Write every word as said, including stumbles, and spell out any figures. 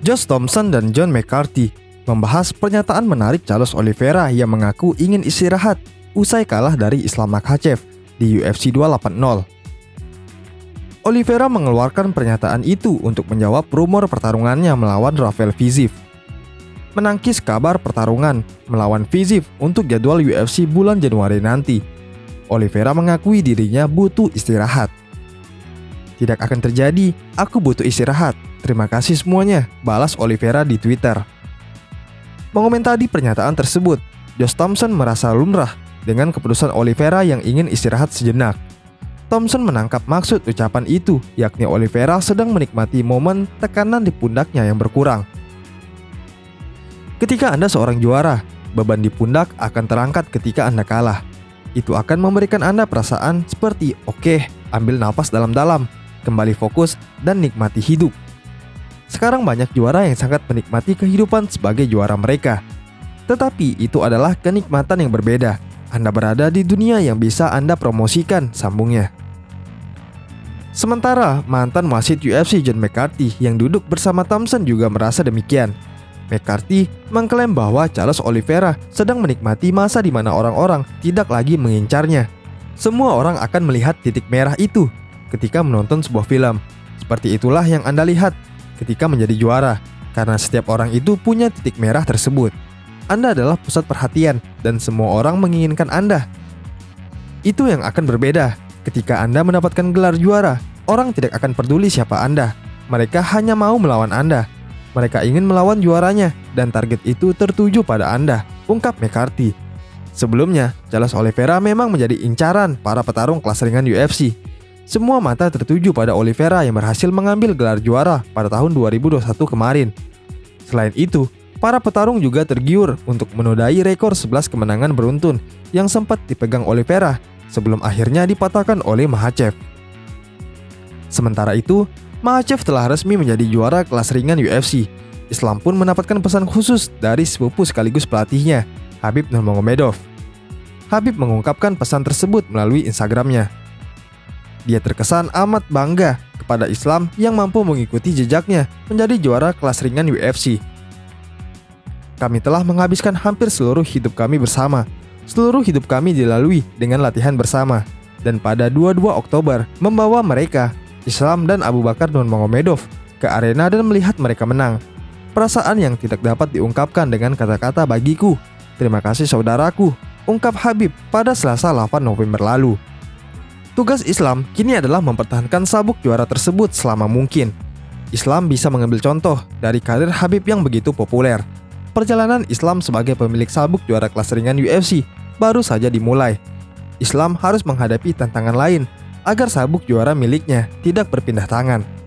Josh Thompson dan John McCarthy membahas pernyataan menarik Charles Oliveira yang mengaku ingin istirahat usai kalah dari Islam Makhachev di U F C dua delapan nol. Oliveira mengeluarkan pernyataan itu untuk menjawab rumor pertarungannya melawan Rafael Fiziev. Menangkis kabar pertarungan melawan Fiziev untuk jadwal U F C bulan Januari nanti, Oliveira mengakui dirinya butuh istirahat. "Tidak akan terjadi, aku butuh istirahat. Terima kasih semuanya," balas Oliveira di Twitter. Mengomentari pernyataan tersebut, Josh Thompson merasa lumrah dengan keputusan Oliveira yang ingin istirahat sejenak. Thompson menangkap maksud ucapan itu, yakni Oliveira sedang menikmati momen tekanan di pundaknya yang berkurang. Ketika Anda seorang juara, beban di pundak akan terangkat ketika Anda kalah. Itu akan memberikan Anda perasaan seperti, "Oke, ambil nafas dalam-dalam, kembali fokus, dan nikmati hidup." Sekarang banyak juara yang sangat menikmati kehidupan sebagai juara mereka. Tetapi itu adalah kenikmatan yang berbeda. Anda berada di dunia yang bisa Anda promosikan, sambungnya. Sementara mantan wasit U F C John McCarthy yang duduk bersama Thompson juga merasa demikian. McCarthy mengklaim bahwa Charles Oliveira sedang menikmati masa di mana orang-orang tidak lagi mengincarnya. Semua orang akan melihat titik merah itu ketika menonton sebuah film. Seperti itulah yang Anda lihat ketika menjadi juara, karena setiap orang itu punya titik merah tersebut. Anda adalah pusat perhatian dan semua orang menginginkan Anda. Itu yang akan berbeda. Ketika Anda mendapatkan gelar juara, orang tidak akan peduli siapa Anda. Mereka hanya mau melawan Anda. Mereka ingin melawan juaranya dan target itu tertuju pada Anda, ungkap McCarthy. Sebelumnya, Charles Oliveira memang menjadi incaran para petarung kelas ringan U F C. Semua mata tertuju pada Oliveira yang berhasil mengambil gelar juara pada tahun dua ribu dua puluh satu kemarin. Selain itu, para petarung juga tergiur untuk menodai rekor sebelas kemenangan beruntun yang sempat dipegang Oliveira sebelum akhirnya dipatahkan oleh Makhachev. Sementara itu, Makhachev telah resmi menjadi juara kelas ringan U F C. Islam pun mendapatkan pesan khusus dari sepupu sekaligus pelatihnya, Khabib Nurmagomedov. Khabib mengungkapkan pesan tersebut melalui Instagramnya. Dia terkesan amat bangga kepada Islam yang mampu mengikuti jejaknya menjadi juara kelas ringan U F C. "Kami telah menghabiskan hampir seluruh hidup kami bersama. Seluruh hidup kami dilalui dengan latihan bersama. Dan pada dua puluh dua Oktober membawa mereka, Islam dan Abu Bakar Nurmagomedov, ke arena dan melihat mereka menang. Perasaan yang tidak dapat diungkapkan dengan kata-kata bagiku. Terima kasih saudaraku," ungkap Khabib pada Selasa delapan November lalu. Tugas Islam kini adalah mempertahankan sabuk juara tersebut selama mungkin. Islam bisa mengambil contoh dari karir Khabib yang begitu populer. Perjalanan Islam sebagai pemilik sabuk juara kelas ringan U F C baru saja dimulai. Islam harus menghadapi tantangan lain agar sabuk juara miliknya tidak berpindah tangan.